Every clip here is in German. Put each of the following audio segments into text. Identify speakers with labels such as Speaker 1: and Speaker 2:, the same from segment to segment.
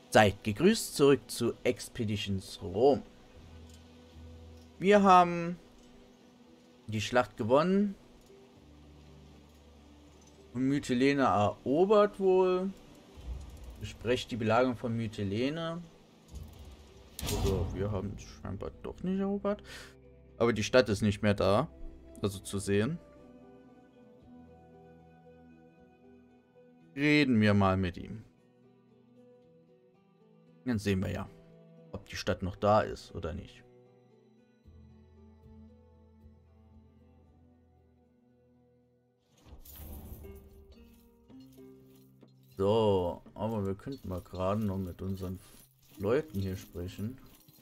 Speaker 1: Seid gegrüßt zurück zu Expeditions Rom. Wir haben die Schlacht gewonnen und Mytilene erobert wohl. Besprecht die Belagerung von Mytilene. Oder wir haben es scheinbar doch nicht erobert. Aber die Stadt ist nicht mehr da. Also zu sehen. Reden wir mal mit ihm. Dann sehen wir ja, ob die Stadt noch da ist oder nicht. So, aber wir könnten mal gerade noch mit unseren Leuten hier sprechen.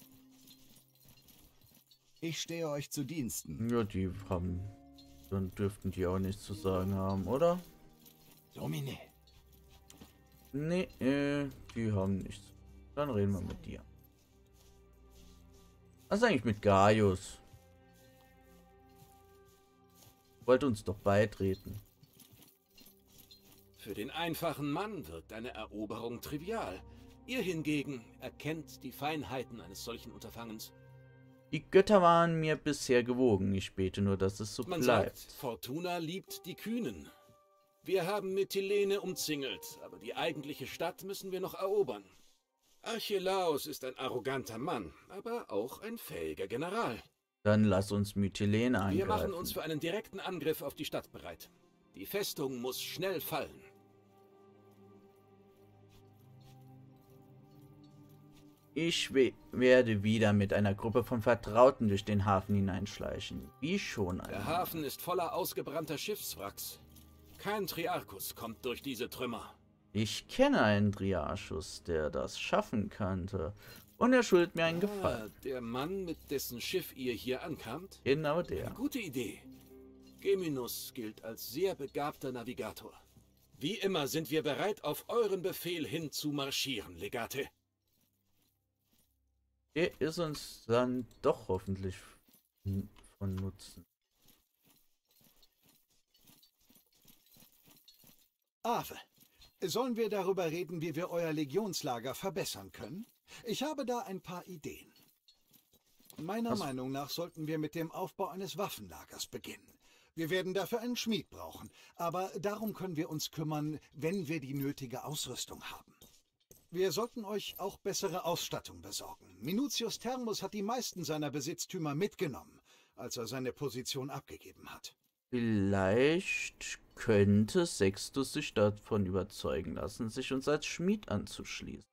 Speaker 2: Ich stehe euch zu Diensten.
Speaker 1: Ja, die haben... Dann dürften die auch nichts zu sagen haben, oder?
Speaker 2: Domine.
Speaker 1: Nee, die haben nichts. Dann reden wir mit dir. Was ist eigentlich mit Gaius? Wollte uns doch beitreten.
Speaker 3: Für den einfachen Mann wirkt eine Eroberung trivial. Ihr hingegen erkennt die Feinheiten eines solchen Unterfangens.
Speaker 1: Die Götter waren mir bisher gewogen. Ich bete nur, dass es so
Speaker 3: Man
Speaker 1: bleibt.
Speaker 3: sagt, Fortuna liebt die Kühnen. Wir haben Mytilene umzingelt, aber die eigentliche Stadt müssen wir noch erobern. Archelaus ist ein arroganter Mann, aber auch ein fähiger General.
Speaker 1: Dann lass uns Mytilene angreifen.
Speaker 3: Wir machen uns für einen direkten Angriff auf die Stadt bereit. Die Festung muss schnell fallen.
Speaker 1: Ich werde wieder mit einer Gruppe von Vertrauten durch den Hafen hineinschleichen. Wie schon einmal.
Speaker 3: Der Hafen ist voller ausgebrannter Schiffswracks. Kein Triarchus kommt durch diese Trümmer.
Speaker 1: Ich kenne einen Triarchus, der das schaffen könnte. Und er schuldet mir einen Gefallen.
Speaker 3: Der Mann, mit dessen Schiff ihr hier ankamt?
Speaker 1: Genau der.
Speaker 3: Eine gute Idee. Geminus gilt als sehr begabter Navigator. Wie immer sind wir bereit, auf euren Befehl hin zu marschieren, Legate.
Speaker 1: Der ist uns dann doch hoffentlich von Nutzen.
Speaker 2: Ave, sollen wir darüber reden, wie wir euer Legionslager verbessern können? Ich habe da ein paar Ideen. Meiner Meinung nach sollten wir mit dem Aufbau eines Waffenlagers beginnen. Wir werden dafür einen Schmied brauchen, aber darum können wir uns kümmern, wenn wir die nötige Ausrüstung haben. Wir sollten euch auch bessere Ausstattung besorgen. Minutius Thermus hat die meisten seiner Besitztümer mitgenommen, als er seine Position abgegeben hat.
Speaker 1: Vielleicht könnte Sextus sich davon überzeugen lassen, sich uns als Schmied anzuschließen.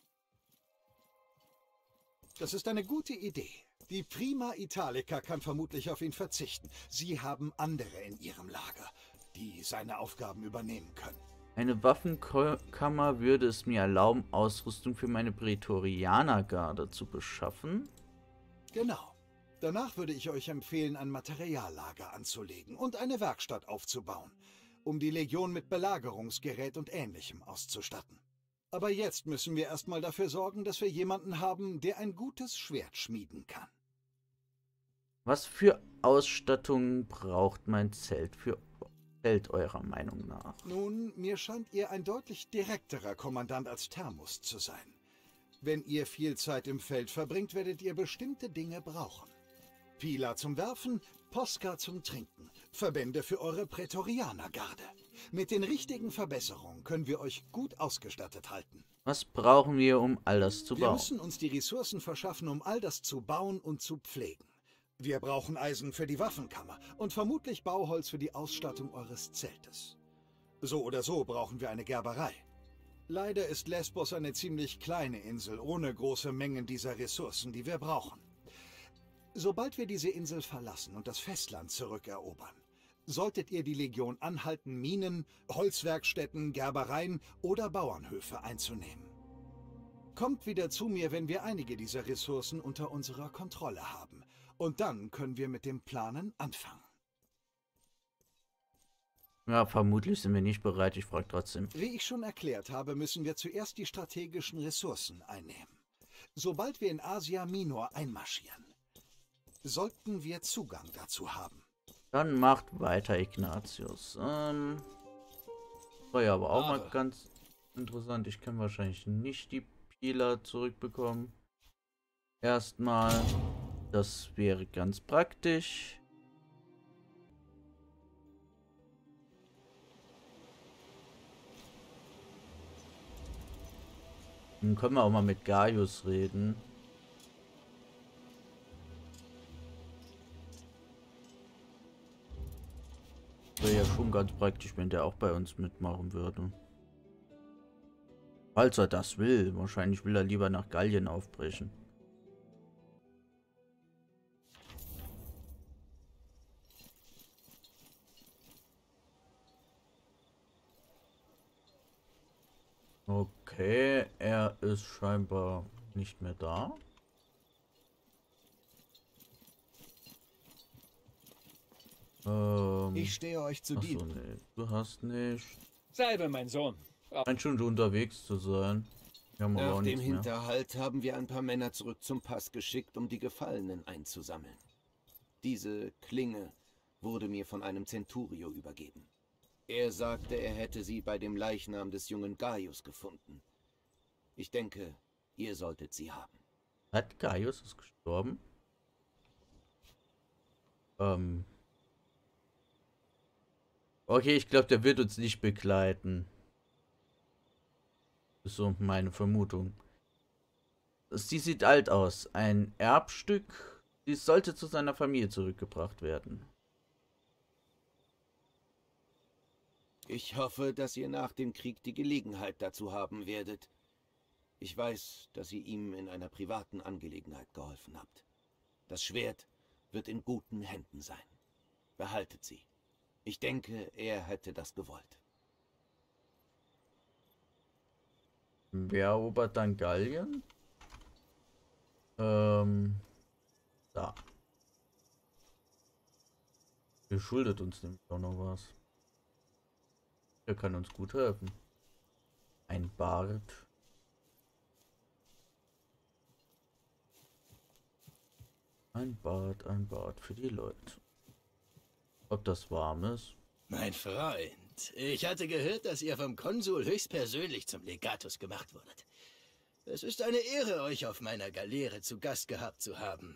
Speaker 2: Das ist eine gute Idee. Die Prima Italica kann vermutlich auf ihn verzichten. Sie haben andere in ihrem Lager, die seine Aufgaben übernehmen können.
Speaker 1: Eine Waffenkammer würde es mir erlauben, Ausrüstung für meine Prätorianergarde zu beschaffen.
Speaker 2: Genau. Danach würde ich euch empfehlen, ein Materiallager anzulegen und eine Werkstatt aufzubauen, um die Legion mit Belagerungsgerät und Ähnlichem auszustatten. Aber jetzt müssen wir erstmal dafür sorgen, dass wir jemanden haben, der ein gutes Schwert schmieden kann.
Speaker 1: Was für Ausstattung braucht mein Zelt eurer Meinung nach?
Speaker 2: Nun, mir scheint ihr ein deutlich direkterer Kommandant als Thermus zu sein. Wenn ihr viel Zeit im Feld verbringt, werdet ihr bestimmte Dinge brauchen. Pila zum Werfen, Posca zum Trinken, Verbände für eure Prätorianergarde. Mit den richtigen Verbesserungen können wir euch gut ausgestattet halten.
Speaker 1: Was brauchen wir, um all das zu
Speaker 2: Wir
Speaker 1: bauen?
Speaker 2: müssen uns die Ressourcen verschaffen, um all das zu bauen und zu pflegen. Wir brauchen Eisen für die Waffenkammer und vermutlich Bauholz für die Ausstattung eures Zeltes. So oder so brauchen wir eine Gerberei. Leider ist Lesbos eine ziemlich kleine Insel ohne große Mengen dieser Ressourcen, die wir brauchen. Sobald wir diese Insel verlassen und das Festland zurückerobern, solltet ihr die Legion anhalten, Minen, Holzwerkstätten, Gerbereien oder Bauernhöfe einzunehmen. Kommt wieder zu mir, wenn wir einige dieser Ressourcen unter unserer Kontrolle haben. Und dann können wir mit dem Planen anfangen.
Speaker 1: Ja, vermutlich sind wir nicht bereit. Ich frage trotzdem.
Speaker 2: Wie ich schon erklärt habe, müssen wir zuerst die strategischen Ressourcen einnehmen. Sobald wir in Asia Minor einmarschieren, sollten wir Zugang dazu haben.
Speaker 1: Dann macht weiter, Ignatius. War ja aber auch mal ganz interessant. Ich kenne wahrscheinlich nicht die Spieler zurückbekommen. Erstmal. Das wäre ganz praktisch. Dann können wir auch mal mit Gaius reden. Wäre ja schon ganz praktisch, wenn der auch bei uns mitmachen würde. Falls er das will. Wahrscheinlich will er lieber nach Gallien aufbrechen. Okay, er ist scheinbar nicht mehr da.
Speaker 4: Ich stehe euch zu
Speaker 1: Achso,
Speaker 4: Dienst.
Speaker 1: nee, du hast nicht.
Speaker 5: Salve, mein Sohn.
Speaker 1: Scheint schon unterwegs zu sein. Wir haben aber auch
Speaker 4: Nach dem
Speaker 1: nichts mehr.
Speaker 4: Hinterhalt haben wir ein paar Männer zurück zum Pass geschickt, um die Gefallenen einzusammeln. Diese Klinge wurde mir von einem Centurio übergeben. Er sagte, er hätte sie bei dem Leichnam des jungen Gaius gefunden. Ich denke, ihr solltet sie haben.
Speaker 1: Hat Gaius ist gestorben? Okay, ich glaube, der wird uns nicht begleiten. Ist so meine Vermutung. Sie sieht alt aus. Ein Erbstück. Sie sollte zu seiner Familie zurückgebracht werden.
Speaker 4: Ich hoffe, dass ihr nach dem Krieg die Gelegenheit dazu haben werdet. Ich weiß, dass ihr ihm in einer privaten Angelegenheit geholfen habt. Das Schwert wird in guten Händen sein. Behaltet sie. Ich denke, er hätte das gewollt.
Speaker 1: Wer erobert dann Gallien? Da. Er schuldet uns nämlich auch noch was. Er kann uns gut helfen. Ein Bart. Ein Bad für die Leute. Ob das warm ist?
Speaker 6: Mein Freund, ich hatte gehört, dass ihr vom Konsul höchstpersönlich zum Legatus gemacht wurdet. Es ist eine Ehre, euch auf meiner Galeere zu Gast gehabt zu haben.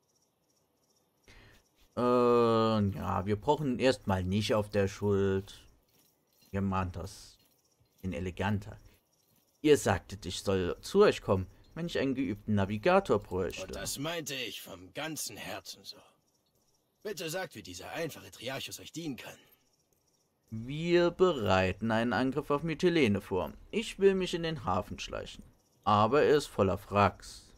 Speaker 1: Ja, wir brauchen erstmal nicht auf der Schuld. Wir machen das in eleganter. Ihr sagtet, ich soll zu euch kommen, wenn ich einen geübten Navigator bräuchte.
Speaker 6: Und das meinte ich vom ganzen Herzen so. Bitte sagt, wie dieser einfache Triarchus euch dienen kann.
Speaker 1: Wir bereiten einen Angriff auf Mytilene vor. Ich will mich in den Hafen schleichen. Aber er ist voller Wracks.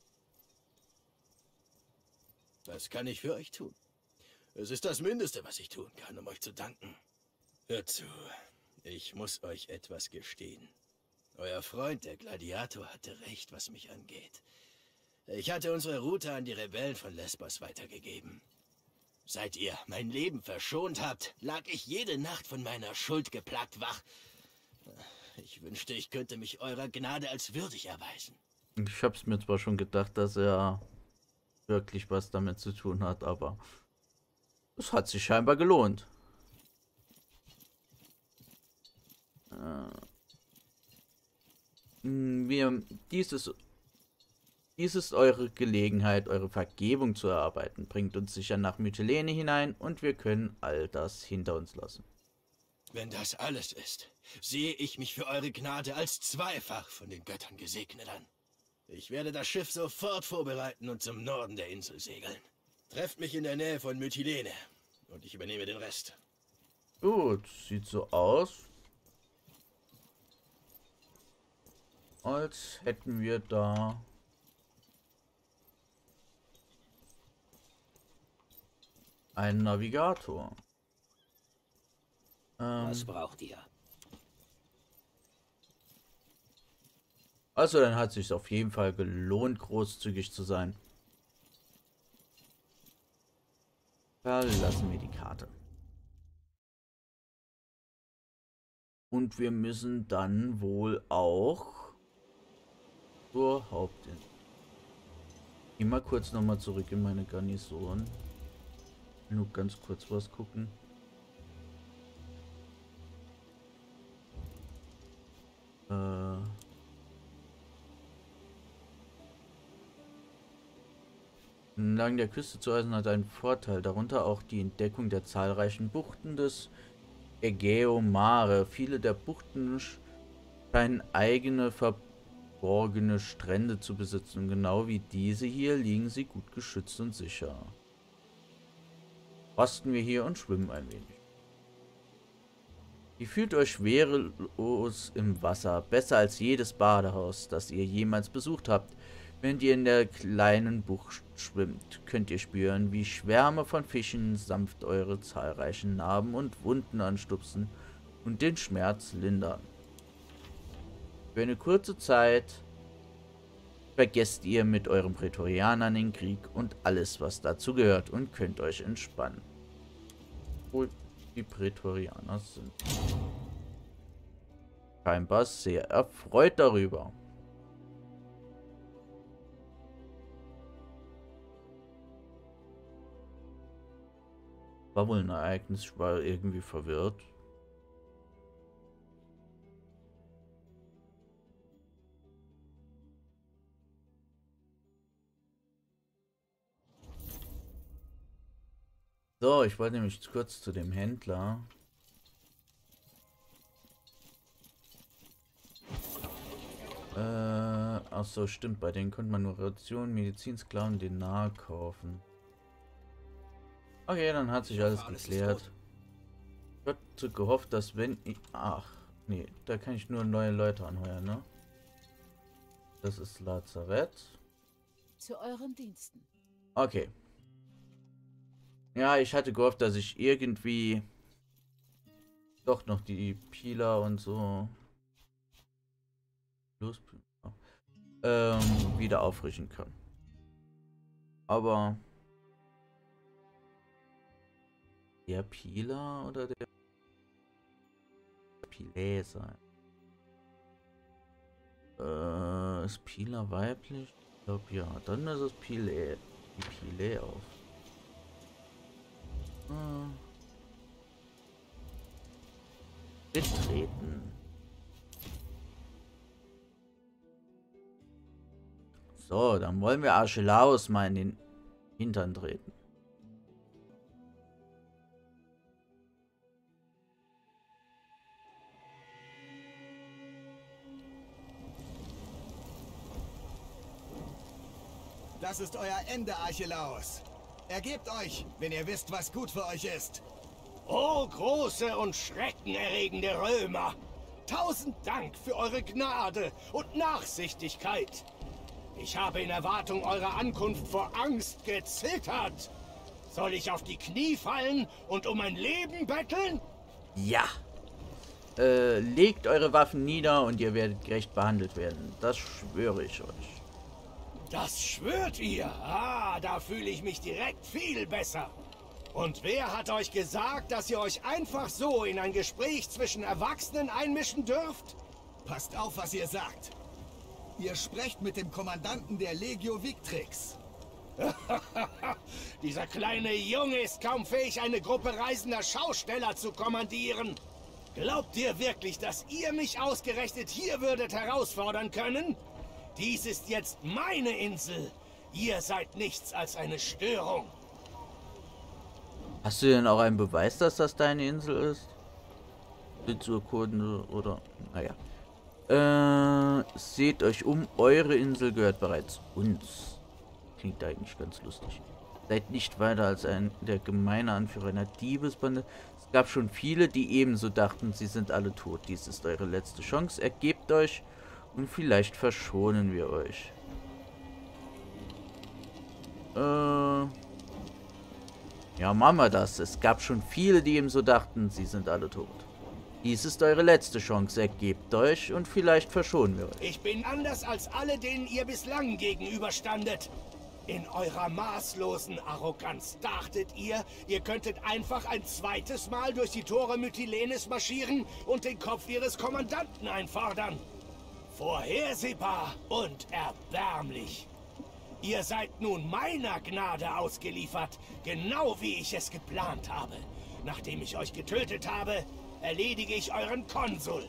Speaker 6: Was kann ich für euch tun? Es ist das Mindeste, was ich tun kann, um euch zu danken. Hört zu, ich muss euch etwas gestehen. Euer Freund, der Gladiator, hatte recht, was mich angeht. Ich hatte unsere Route an die Rebellen von Lesbos weitergegeben. Seit ihr mein Leben verschont habt, lag ich jede Nacht von meiner Schuld geplagt wach. Ich wünschte, ich könnte mich eurer Gnade als würdig erweisen.
Speaker 1: Ich hab's mir zwar schon gedacht, dass er wirklich was damit zu tun hat, aber es hat sich scheinbar gelohnt. Dies ist eure Gelegenheit, eure Vergebung zu erarbeiten. Bringt uns sicher nach Mytilene hinein und wir können all das hinter uns lassen.
Speaker 6: Wenn das alles ist, sehe ich mich für eure Gnade als zweifach von den Göttern gesegnet an. Ich werde das Schiff sofort vorbereiten und zum Norden der Insel segeln. Trefft mich in der Nähe von Mytilene und ich übernehme den Rest.
Speaker 1: Gut, sieht so aus, als hätten wir da einen Navigator.
Speaker 6: Was braucht ihr?
Speaker 1: Also dann hat es sich auf jeden Fall gelohnt, großzügig zu sein. Verlassen wir die Karte. Und wir müssen dann wohl auch zur Hauptinsel. Ich gehe mal kurz nochmal zurück in meine Garnison. Ich will nur ganz kurz was gucken. Entlang der Küste zu reisen hat einen Vorteil, darunter auch die Entdeckung der zahlreichen Buchten des Egeo Mare. Viele der Buchten scheinen eigene verborgene Strände zu besitzen. Und genau wie diese hier liegen sie gut geschützt und sicher. Rasten wir hier und schwimmen ein wenig. Ihr fühlt euch schwerelos im Wasser, besser als jedes Badehaus, das ihr jemals besucht habt. Während ihr in der kleinen Bucht schwimmt, könnt ihr spüren, wie Schwärme von Fischen sanft eure zahlreichen Narben und Wunden anstupsen und den Schmerz lindern. Für eine kurze Zeit vergesst ihr mit euren Prätorianern den Krieg und alles, was dazu gehört, und könnt euch entspannen. Wo die Prätorianer sind. Scheinbar sehr erfreut darüber. War wohl ein Ereignis, ich war irgendwie verwirrt. So, ich wollte nämlich kurz zu dem Händler. Ach so, stimmt, bei denen konnte man nur Rationen, Medizinsklaven, Denar kaufen. Okay, dann hat sich alles geklärt. Ich hatte gehofft, dass wenn ich... Ach, nee, da kann ich nur neue Leute anheuern, ne? Das ist Lazarett.
Speaker 5: Zu euren Diensten.
Speaker 1: Okay. Ja, ich hatte gehofft, dass ich irgendwie doch noch die Pila und so wieder auffrischen kann. Aber der Pila oder der Pilä sein? Ist Pila weiblich? Ich glaube ja. Dann ist es Pilä. Die Pilä auf. Betreten. So, dann wollen wir Archelaus mal in den Hintern treten.
Speaker 7: Das ist euer Ende, Archelaus. Ergebt euch, wenn ihr wisst, was gut für euch ist.
Speaker 6: O große und schreckenerregende Römer! 1000 Dank für eure Gnade und Nachsichtigkeit. Ich habe in Erwartung eurer Ankunft vor Angst gezittert. Soll ich auf die Knie fallen und um mein Leben betteln?
Speaker 1: Ja. Legt eure Waffen nieder und ihr werdet gerecht behandelt werden. Das schwöre ich euch.
Speaker 6: Das schwört ihr? Ah, da fühle ich mich direkt viel besser. Und wer hat euch gesagt, dass ihr euch einfach so in ein Gespräch zwischen Erwachsenen einmischen dürft?
Speaker 7: Passt auf, was ihr sagt. Ihr sprecht mit dem Kommandanten der Legio Victrix.
Speaker 6: Dieser kleine Junge ist kaum fähig, eine Gruppe reisender Schausteller zu kommandieren. Glaubt ihr wirklich, dass ihr mich ausgerechnet hier würdet herausfordern können? Dies ist jetzt meine Insel. Ihr seid nichts als eine Störung.
Speaker 1: Hast du denn auch einen Beweis, dass das deine Insel ist? Sitzurkunde oder... Naja. Seht euch um, eure Insel gehört bereits uns. Klingt eigentlich ganz lustig. Seid nicht weiter als der gemeine Anführer einer Diebesbande. Es gab schon viele, die ebenso dachten, sie sind alle tot. Dies ist eure letzte Chance. Ergebt euch und vielleicht verschonen wir euch. Ja, machen wir das. Es gab schon viele, die ebenso dachten, sie sind alle tot. Dies ist eure letzte Chance. Ergebt euch und vielleicht verschonen wir euch.
Speaker 6: Ich bin anders als alle, denen ihr bislang gegenüberstandet. In eurer maßlosen Arroganz dachtet ihr, ihr könntet einfach ein zweites Mal durch die Tore Mytilenes marschieren und den Kopf ihres Kommandanten einfordern. Vorhersehbar und erbärmlich. Ihr seid nun meiner Gnade ausgeliefert, genau wie ich es geplant habe. Nachdem ich euch getötet habe, erledige ich euren Konsul.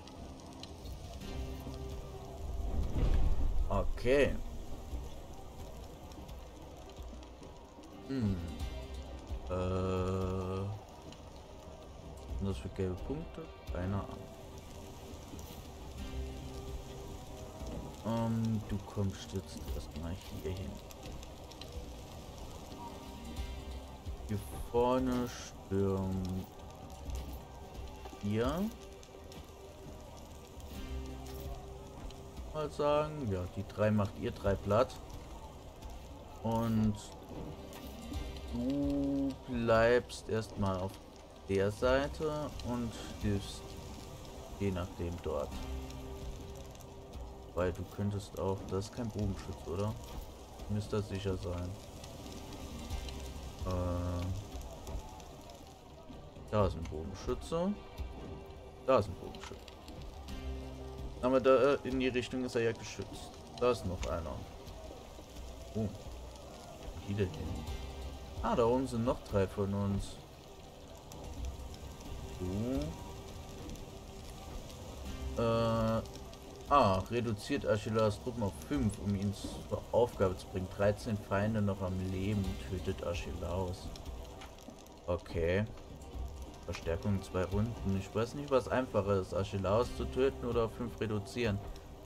Speaker 1: Okay. Was das für gelbe Punkte? Keine Ahnung. Du kommst jetzt erstmal hier hin. Hier vorne stürmt hier. Mal sagen, ja, die 3 macht ihr 3 platt. Und du bleibst erstmal auf der Seite und hilfst je nachdem dort. Weil du könntest auch, das ist kein Bogenschütz, oder? Müsste das sicher sein. Da ist ein Bogenschütze. Da ist ein Bogenschütze. Aber da in die Richtung ist er ja geschützt. Da ist noch einer. Oh. Die denn hin? Ah, da oben sind noch 3 von uns. So. Reduziert Archelaus Truppen auf 5, um ihn zur Aufgabe zu bringen. 13 Feinde noch am Leben. Tötet Archelaus. Okay. Verstärkung 2 Runden. Ich weiß nicht, was einfacher ist, Archelaus zu töten oder auf 5 reduzieren.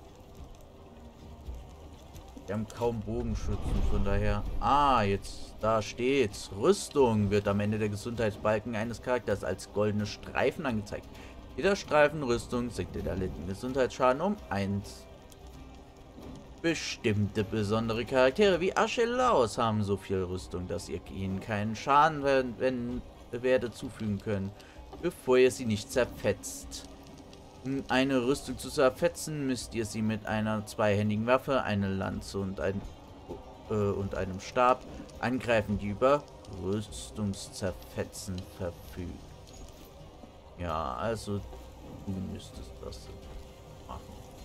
Speaker 1: Wir haben kaum Bogenschützen, von daher... jetzt, da steht's. Rüstung wird am Ende der Gesundheitsbalken eines Charakters als goldene Streifen angezeigt. Jeder Streifen Rüstung senkt den erlittenen Gesundheitsschaden um 1. Bestimmte besondere Charaktere wie Archelaus haben so viel Rüstung, dass ihr ihnen keinen Schaden werde zufügen können, bevor ihr sie nicht zerfetzt. Um eine Rüstung zu zerfetzen, müsst ihr sie mit einer zweihändigen Waffe, einer Lanze und einem Stab angreifen, die über Rüstungszerfetzen verfügen. Ja, also du müsstest das machen.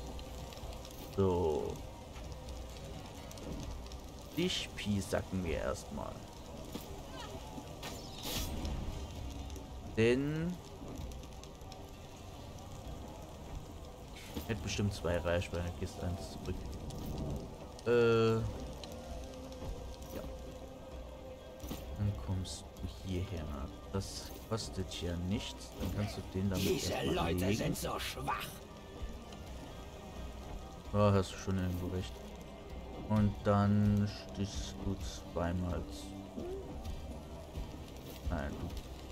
Speaker 1: So. Dich piesacken wir erstmal. Denn hätte bestimmt 2 Reichweite, gehst 1 zurück. Ja. Dann kommst du hierher. Das kostet hier nichts. Dann kannst du den damit
Speaker 6: Diese Leute sind so schwach.
Speaker 1: Ja, hast du schon irgendwo recht. Und dann stichst du zweimal zu. Nein, du.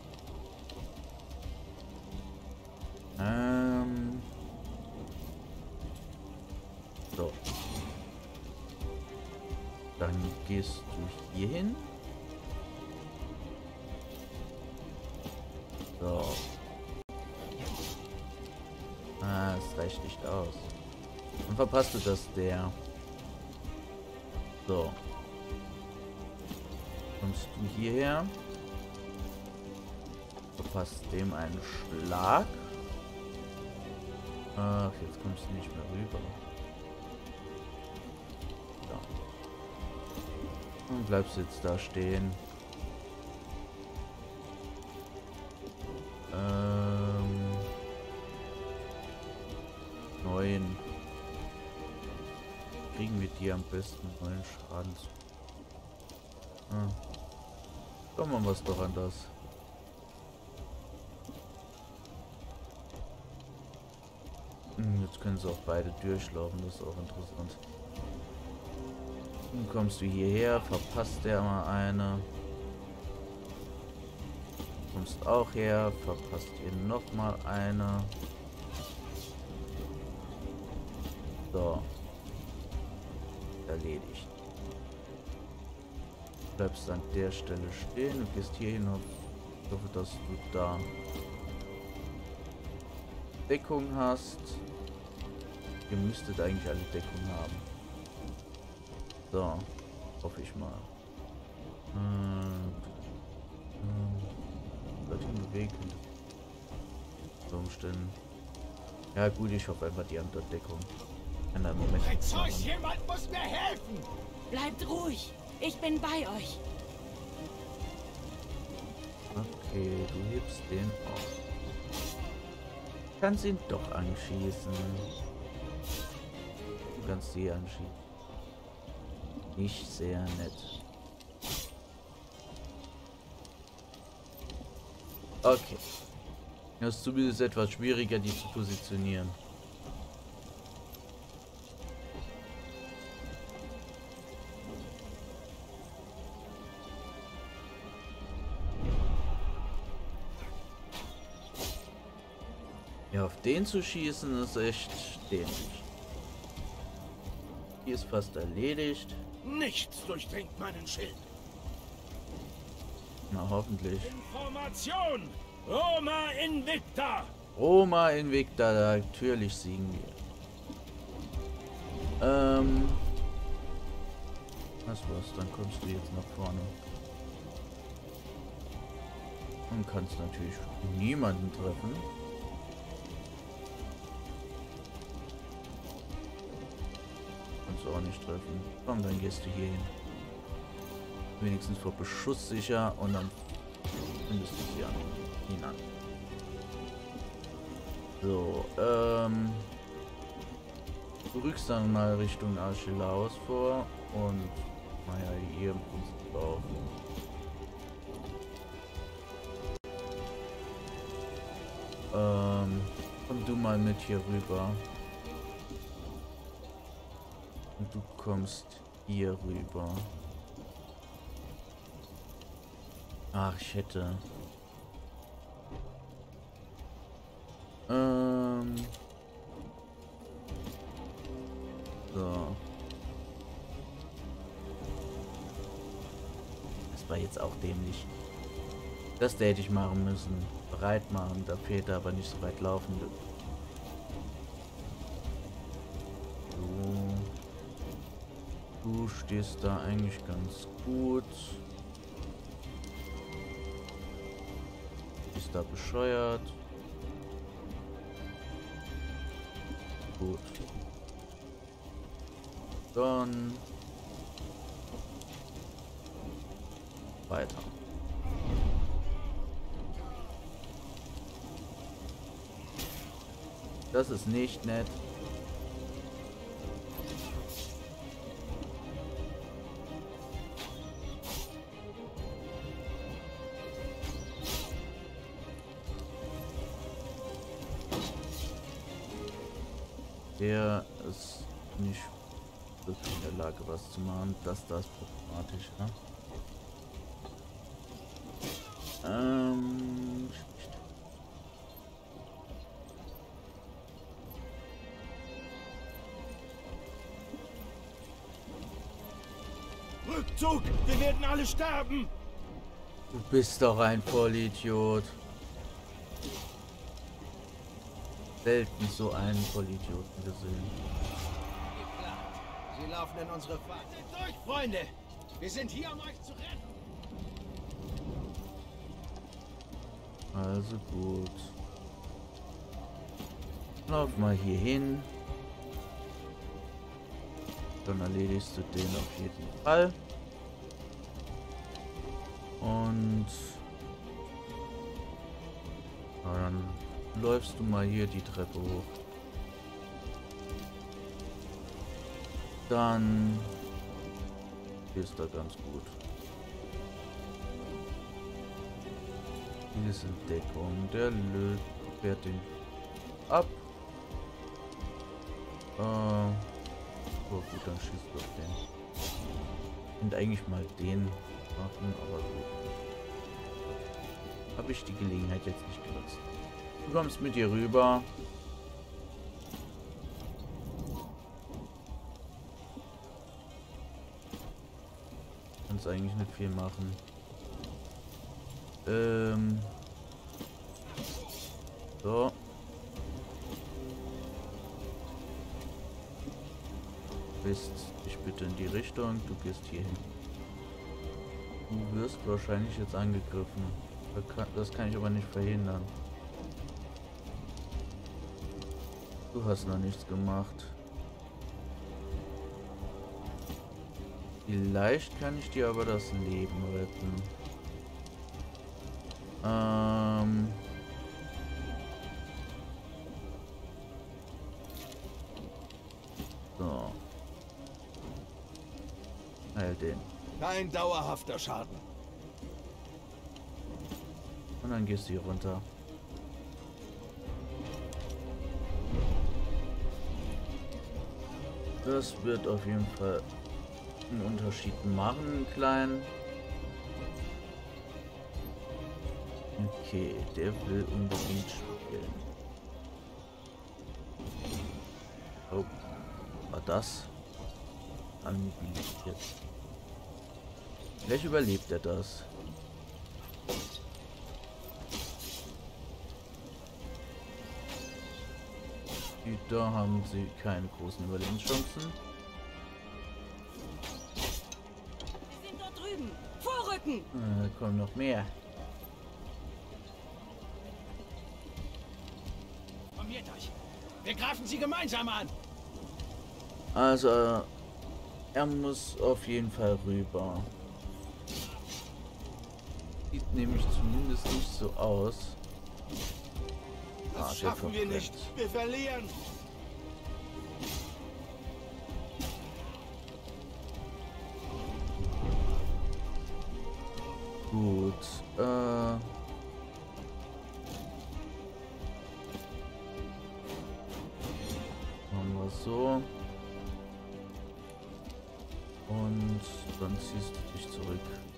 Speaker 1: So. Dann gehst du hier hin. So. Es reicht nicht aus. Und verpasst du das der. So. Kommst du hierher. Verpasst dem einen Schlag. Ach, jetzt kommst du nicht mehr rüber. So. Und bleibst jetzt da stehen. 9. Kriegen wir die am besten 9 Schaden zu. Schauen wir was doch an das. Jetzt können sie auch beide durchlaufen, das ist auch interessant. Dann kommst du hierher, verpasst der mal eine. Kommst auch her, verpasst ihr noch mal eine. So. Erledigt. Bleibst an der Stelle stehen und gehst hier hin. Ich hoffe, dass du da Deckung hast. Ihr müsstet eigentlich alle Deckung haben. So. Hoffe ich mal. Dorthin bewegen. So Umständen. Ja gut, ich hoffe einfach, die haben dort Deckung. In einem Moment.
Speaker 7: Zeus, jemand muss mir helfen!
Speaker 5: Bleibt ruhig. Ich bin bei euch.
Speaker 1: Okay, du hebst den auf. Kannst ihn doch anschießen. Du kannst sie anschießen. Nicht sehr nett. Okay. Das ist zumindest etwas schwieriger, die zu positionieren. Ja, auf den zu schießen ist echt dämlich. Hier ist fast erledigt.
Speaker 3: Nichts durchdringt meinen Schild.
Speaker 1: Na, hoffentlich.
Speaker 3: Information! Roma Invicta!
Speaker 1: Roma Invicta, natürlich siegen wir. Was war's? Dann kommst du jetzt nach vorne. Und kannst natürlich niemanden treffen. Kannst du auch nicht treffen. Komm, dann gehst du hier hin. Wenigstens vor Beschuss sicher und dann findest du sie an. Ihn an. So, du rückst dann mal Richtung Archelaus vor und naja, hier im Prinzip auch. Komm du mal mit hier rüber. Und du kommst hier rüber. Ach, ich hätte... So. Das war jetzt auch dämlich. Das hätte ich machen müssen. Bereit machen. Da fehlt er aber nicht so weit laufen. So. Du stehst da eigentlich ganz gut. Ist da bescheuert. Gut. Dann weiter. Das ist nicht nett. Der ist nicht wirklich in der Lage, was zu machen. Das da ist problematisch, ne?
Speaker 3: Rückzug! Wir werden alle sterben!
Speaker 1: Du bist doch ein Vollidiot. Selten so einen Vollidioten gesehen.
Speaker 7: Sie laufen in unsere Falle. Durch, Freunde! Wir sind hier, um euch zu retten!
Speaker 1: Also gut. Lauf mal hier hin. Dann erledigst du den auf jeden Fall. Und dann läufst du mal hier die Treppe hoch. Dann ist da ganz gut. Hier ist Entdeckung. Der löst, fährt den ab. Oh gut, dann schießt du auf den. Und eigentlich mal den machen, aber gut. Habe ich die Gelegenheit jetzt nicht genutzt. Du kommst mit dir rüber. Kannst eigentlich nicht viel machen. So. Bist ich bitte in die Richtung, du gehst hier hin. Du wirst wahrscheinlich jetzt angegriffen. Das kann ich aber nicht verhindern. Du hast noch nichts gemacht. Vielleicht kann ich dir aber das Leben retten. So. Heil den.
Speaker 7: Kein dauerhafter Schaden.
Speaker 1: Und dann gehst du hier runter. Das wird auf jeden Fall einen Unterschied machen, einen kleinen. Okay, der will unbedingt spielen. Oh, war das? Anmobilisiert. Vielleicht überlebt er das. Da haben sie keine großen Überlebenschancen.
Speaker 5: Wir sind dort drüben. Vorrücken!
Speaker 1: Kommen noch mehr.
Speaker 6: Formiert euch! Wir greifen sie gemeinsam an!
Speaker 1: Also, er muss auf jeden Fall rüber. Sieht nämlich zumindest nicht so aus.
Speaker 7: Das schaffen wir nicht. Wir verlieren.
Speaker 1: Gut, machen wir so. Und dann ziehst du dich zurück.